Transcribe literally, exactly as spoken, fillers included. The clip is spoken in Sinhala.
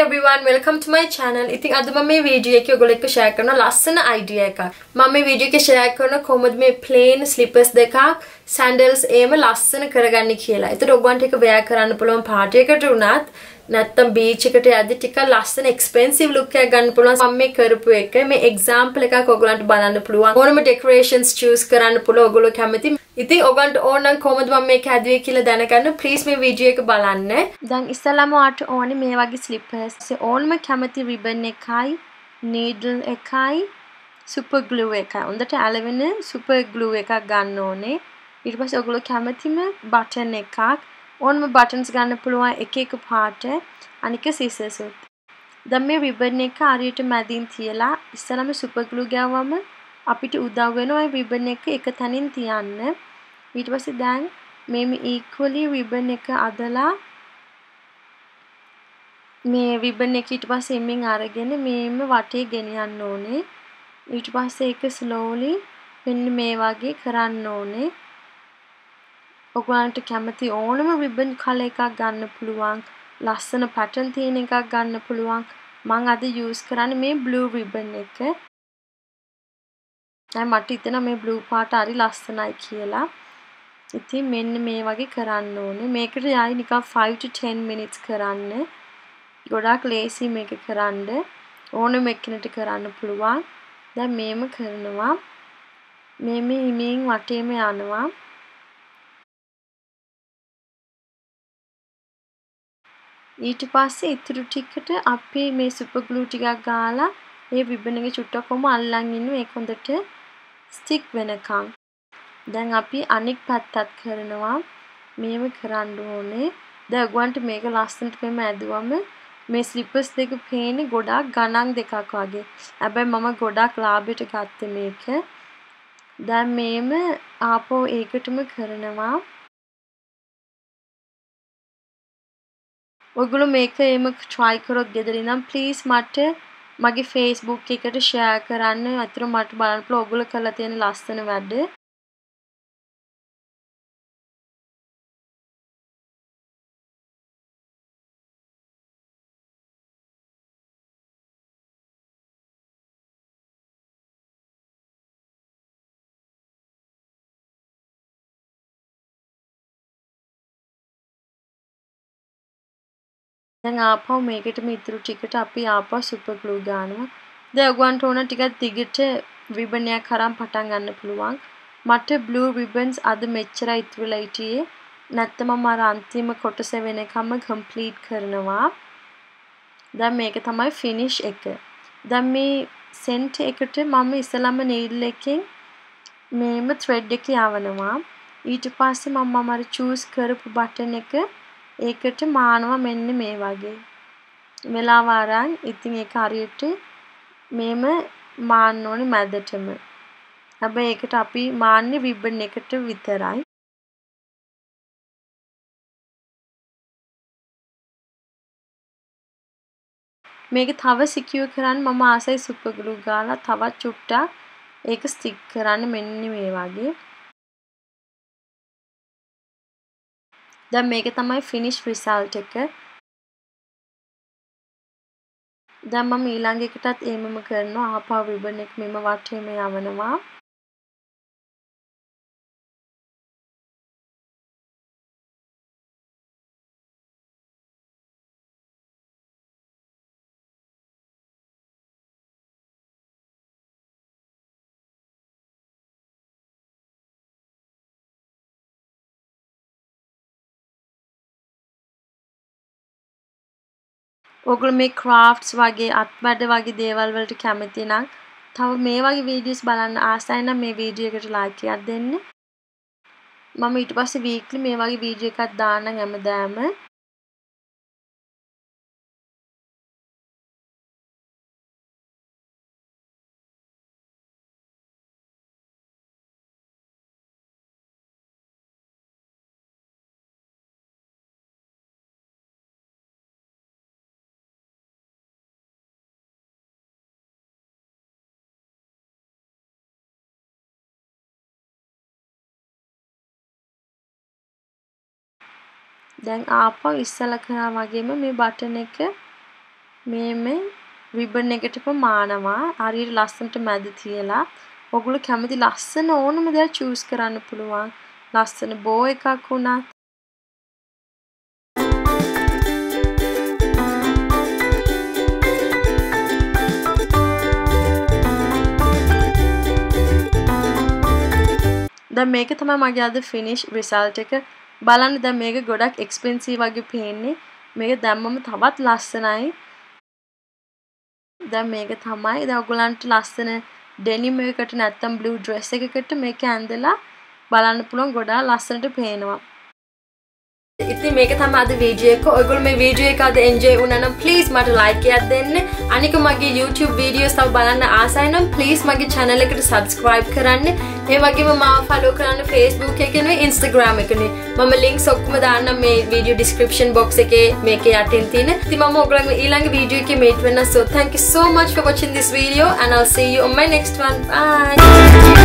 everyone, welcome to my channel. ඉතින් අද මම මේ වීඩියෝ එකේ ඔයගොල්ලෝ එක්ක share කරන ලස්සන idea එකක්. මම මේ වීඩියෝ එකේ share කරන කොහොමද මේ plain slippers දෙකක් sandals එහෙම ලස්සන කරගන්නේ කියලා. ඒතර ඔයගොල්ලන්ට ඒක wear කරන්න පුළුවන් party එකකට උනත් නැත්තම් beach එකට යද්දි ටිකක් ලස්සන expensive look එකක් ගන්න පුළුවන්. මම මේ කරපු එක මේ example එකක් ඔයගොල්ලන්ට බලන්න පුළුවන්. ඕනම decorations choose කරන්න පුළුවන් ඔයගොල්ලෝ කැමති. ඉතින් ඔයගොල්ලන්ට ඕන නම් කොහොමද මම මේක හැදුවේ කියලා දැනගන්න please මේ වීඩියෝ එක බලන්න. දැන් ඉස්සෙල්ලාම ඔයාලට ඕනේ මේ වගේ slippers. ඕනම කැමති ribbon එකයි, needle එකයි, super glue එකයි. හොඳට ඇලවෙන super glue එකක් ගන්න ඕනේ. ඊට පස්සේ ඔයගොල්ලෝ කැමතිම button එකක්. ඕනම buttons ගන්න පුළුවන් එක එක පාට. අනික scissors උත්. දැන් මේ ribbon එක හරියට මැදින් තියලා ඉස්සෙල්ලාම super glue ගාවම අපිට උදව් වෙනවා ribbon එක එක තැනින් තියන්න. ඊට පස්සේ දැන් මේ equally ribbon එක අදලා මේ ribbon එක ඊට පස්සේ එමින් අරගෙන මේම වටේ ගෙනියන්න ඕනේ. ඊට පස්සේ ඒක slowly මෙන්න මේ වගේ කරන්න ඕනේ. ඔයගොල්ලන්ට කැමති ඕනම ribbon color එකක් ගන්න පුළුවන්. ලස්සන pattern තියෙන එකක් ගන්න පුළුවන්. මම අද use කරන්නේ මේ blue ribbon එක. දැන් මට හිතෙනවා මේ blue පාට හරි ලස්සනයි කියලා. ඉතින් මෙන්න මේ වගේ කරන්න ඕනේ. මේකට යයි නිකන් five to ten minutes කරන්න. ගොඩාක් lazy මේක කරන්න. ඕනම එක්කෙනෙක්ට කරන්න පුළුවන්. දැන් මේම කරනවා. මේ මේ හිමින් වටේම යනවා. ඊට පස්සේ ඉතුරු ටිකට අපි මේ super glue ටිකක් ගාලා මේ ribbon එකේ චුට්ටක්ම අල්ලන් ඉන්නවා ඒක හොඳට stick වෙනකන්. දැන් අපි අනෙක් පැත්තත් කරනවා. මේව කරන්න ඕනේ. දැන් ඔයගොල්ලන්ට මේක ලස්සනට මෙහෙම ඇදුවම මේ slippers දෙක පේන්නේ ගොඩාක් ගණන් දෙකක් වගේ. හැබැයි මම ගොඩාක් ලාභයට ගත්තේ මේක. දැන් මේම ආපහු ඒකටම කරනවා. ඔයගොල්ලෝ මේක එහෙම try කරොත් ගෙදර ඉඳන් please මට මගේ Facebook එකට share කරන්න. අතන මට බලන්න පුළුවන් ඔයගොල්ලෝ කරලා තියෙන ලස්සන වැඩ. දැන් ආපහු මේකටම ඉතුරු ටිකට අපි ආපහු super glue ගන්නවා. දැන් ඔයගොල්ලන්ට ඕන ටිකක් දිගට ribbon එකක් අරන් පටන් ගන්න පුළුවන්. මට blue ribbons අද මෙච්චරයි ඉතුරු වෙලා හිටියේ. නැත්නම් මම අර අන්තිම කොටස වෙනකම්ම complete කරනවා. දැන් මේක තමයි finish එක. දැන් මේ center එකට මම ඉස්සලම needle එකෙන් මේම thread එක යවනවා. ඊට පස්සේ මම මම අර choose කරපු button එක ඒකට මානවා මෙන්න මේ වගේ. වෙලාව අරන් ඉතින් ඒක හරියට මේම මාන්න ඕනේ මැදටම. හැබැයි ඒකට අපි මාන්නේ ribbon එකට විතරයි. මේක තව secure කරන්න මම ආසයි super glue ගාලා තවත් චුට්ටක් ඒක stick කරන්න මෙන්න මේ වගේ. දැන් මේක තමයි finish result එක. දැන් මම ඊළඟ එකටත් එහෙමම කරනවා. ආපහු ribbon එක මෙම වටේම යවනවා. ඔයගොල්ලෝ මේ crafts වගේ අත්වැඩ වගේ දේවල් වලට කැමති නම් තව මේ වගේ වීඩියෝස් බලන්න ආසයි නම් මේ වීඩියෝ එකට like එකක් දෙන්න. මම ඊට පස්සේ weekly මේ වගේ වීඩියෝ එකක් දාන්නම් හැමදාම. දැන් ආපහු ඉස්සලා කරා වගේම මේ බටන් එක මේ මේ රිබන් එකට ප්‍රමාණවා හරියට ලස්සනට මැද තියලා ඔයගොල්ලෝ කැමති ලස්සන ඕනම දෙයක් චූස් කරන්න පුළුවන්. ලස්සන බෝ එකක් වුණත් දැන් මේක තමයි මගේ අද ෆිනිෂ් රිසල්ට් එක. බලන්න දැන් මේක ගොඩක් එක්ස්පෙන්සිව් වගේ පේන්නේ. මේක දැම්මම තවත් ලස්සනයි. දැන් මේක තමයි. දැන් ඔයගලන්ට ලස්සන ඩෙනිම් එකකට නැත්තම් බ්ලූ ඩ්‍රෙස් එකකට මේක ඇඳලා බලන්න පුළුවන් ගොඩාක් ලස්සනට පේනවා. ඉතින් මේක තමයි අද වීඩියෝ එක. ඔයගොල්ලෝ මේ වීඩියෝ එක අද එන්ජොයි වුණා නම් ප්ලීස් මට ලයික් එකක් දෙන්න. අනික මගේ YouTube වීඩියෝස් තව බලන්න ආසයි නම් ප්ලීස් මගේ channel එකට subscribe කරන්න. ඒ වගේම මාව follow කරන්න Facebook එකේ නෙවෙයි Instagram එකේ. මම links ඔක්කොම දාන්නම් මේ video description box එකේ මේකේ යටින් තියෙන. ඉතින් මම ඔයගොල්ලන්ව ඊළඟ වීඩියෝ එකේ meet වෙන්න. So thank you so much for watching this video and I'll see you on my next one. Bye.